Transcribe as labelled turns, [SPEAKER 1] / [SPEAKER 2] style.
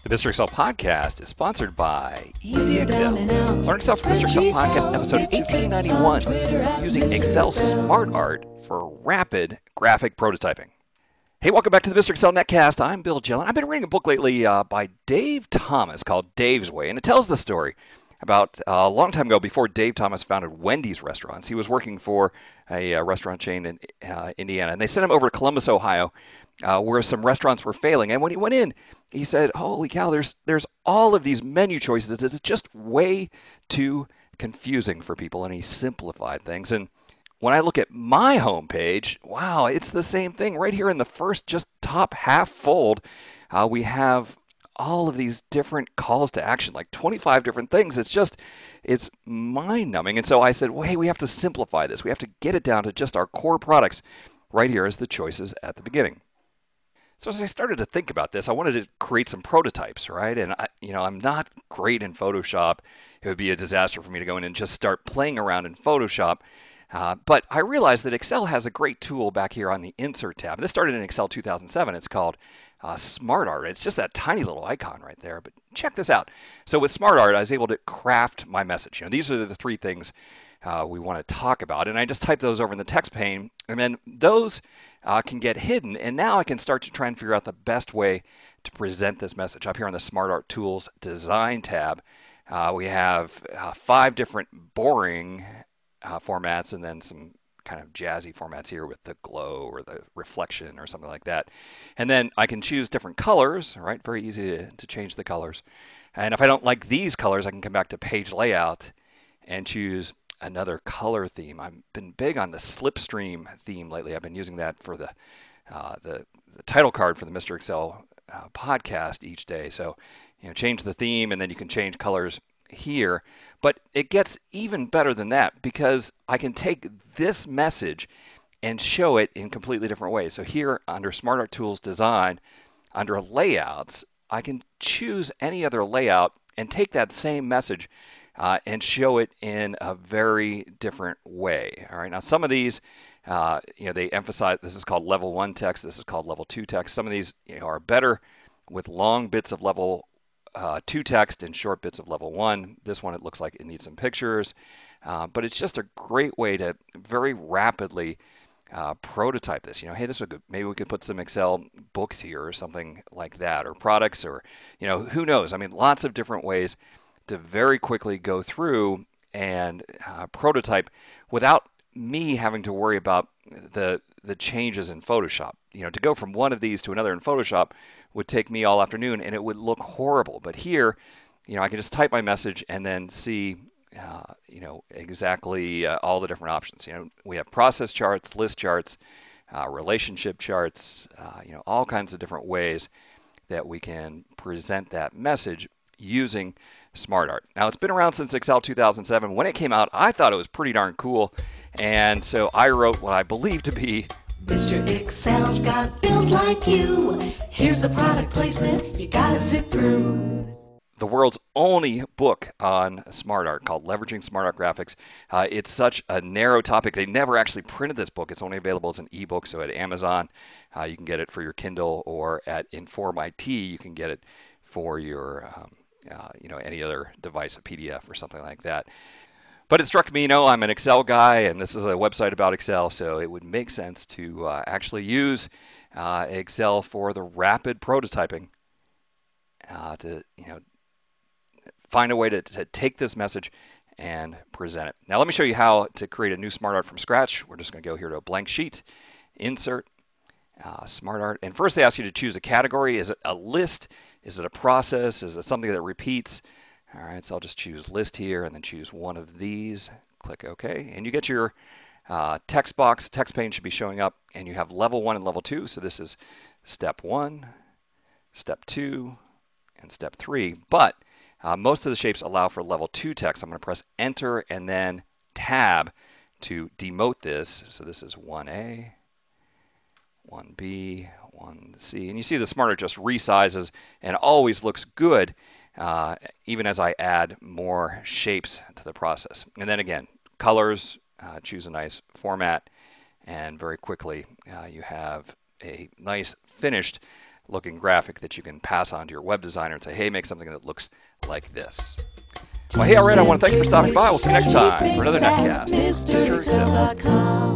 [SPEAKER 1] The MrExcel podcast is sponsored by Easy Excel. Learn Excel from MrExcel podcast episode 1891 using Excel SmartArt for rapid graphic prototyping. Hey, welcome back to the MrExcel Netcast. I'm Bill Gillen. I've been reading a book lately by Dave Thomas called Dave's Way, and it tells the story about a long time ago, before Dave Thomas founded Wendy's restaurants. He was working for a restaurant chain in Indiana, and they sent him over to Columbus, Ohio, where some restaurants were failing. And when he went in, he said, "Holy cow! There's all of these menu choices. It's just way too confusing for people." And he simplified things. And when I look at my homepage, wow, it's the same thing right here in the first, just top half fold. We have all of these different calls to action, like 25 different things. It's mind-numbing. And so I said, well, hey, we have to simplify this. We have to get it down to just our core products right here as the choices at the beginning. So as I started to think about this, I wanted to create some prototypes, right? And I'm not great in Photoshop. It would be a disaster for me to go in and just start playing around in Photoshop. But I realized that Excel has a great tool back here on the Insert tab. This started in Excel 2007. It's called SmartArt. It's just that tiny little icon right there. But check this out. So with SmartArt, I was able to craft my message. These are the three things we want to talk about. And I just type those over in the text pane. And then those can get hidden. And now I can start to try and figure out the best way to present this message. Up here on the SmartArt Tools Design tab, we have 5 different boring formats, and then some kind of jazzy formats here with the glow or the reflection or something like that. And then I can choose different colors, right? Very easy to change the colors. And if I don't like these colors, I can come back to page layout and choose another color theme. I've been big on the slipstream theme lately. I've been using that for the title card for the MrExcel podcast each day. So, change the theme, and then you can change colors here. But it gets even better than that, because I can take this message and show it in completely different ways. So here under SmartArt Tools Design, under Layouts, I can choose any other layout and take that same message and show it in a very different way. All right. Now some of these, they emphasize this is called level 1 text. This is called level 2 text. Some of these are better with long bits of level 2 text and short bits of level 1. This one, it looks like it needs some pictures, but it's just a great way to very rapidly prototype this. Hey, this would maybe we could put some Excel books here or something like that, or products, or who knows? I mean, lots of different ways to very quickly go through and prototype without me having to worry about the changes in Photoshop. To go from one of these to another in Photoshop would take me all afternoon, and it would look horrible. But here, I can just type my message and then see, exactly all the different options. We have process charts, list charts, relationship charts, all kinds of different ways that we can present that message using SmartArt. Now, it's been around since Excel 2007. When it came out, I thought it was pretty darn cool, and so I wrote what I believe to be
[SPEAKER 2] Mr. Excel's got bills like you. Here's the product placement you gotta sit through.
[SPEAKER 1] the world's only book on SmartArt called Leveraging SmartArt Graphics. It's such a narrow topic. They never actually printed this book. It's only available as an ebook, so at Amazon you can get it for your Kindle, or at Inform IT you can get it for your any other device, a PDF or something like that. But it struck me, I'm an Excel guy, and this is a website about Excel, so it would make sense to actually use Excel for the rapid prototyping to find a way to take this message and present it. Now let me show you how to create a new SmartArt from scratch. We're just going to go here to a blank sheet, Insert, SmartArt, and first they ask you to choose a category. Is it a list? Is it a process? Is it something that repeats? All right, so I'll just choose list here and then choose one of these. Click OK, and you get your text box. Text pane should be showing up, and you have level 1 and level 2. So this is step 1, step 2, and step 3. But most of the shapes allow for level 2 text. I'm going to press Enter and then Tab to demote this. So this is 1A, 1B, 1C. And you see the SmartArt just resizes and always looks good even as I add more shapes to the process. And then again, colors, choose a nice format, and very quickly you have a nice finished looking graphic that you can pass on to your web designer and say, hey, make something that looks like this. Well, hey, all right, I want to thank you for stopping by. We'll see you next time for another Netcast. MrExcel.com.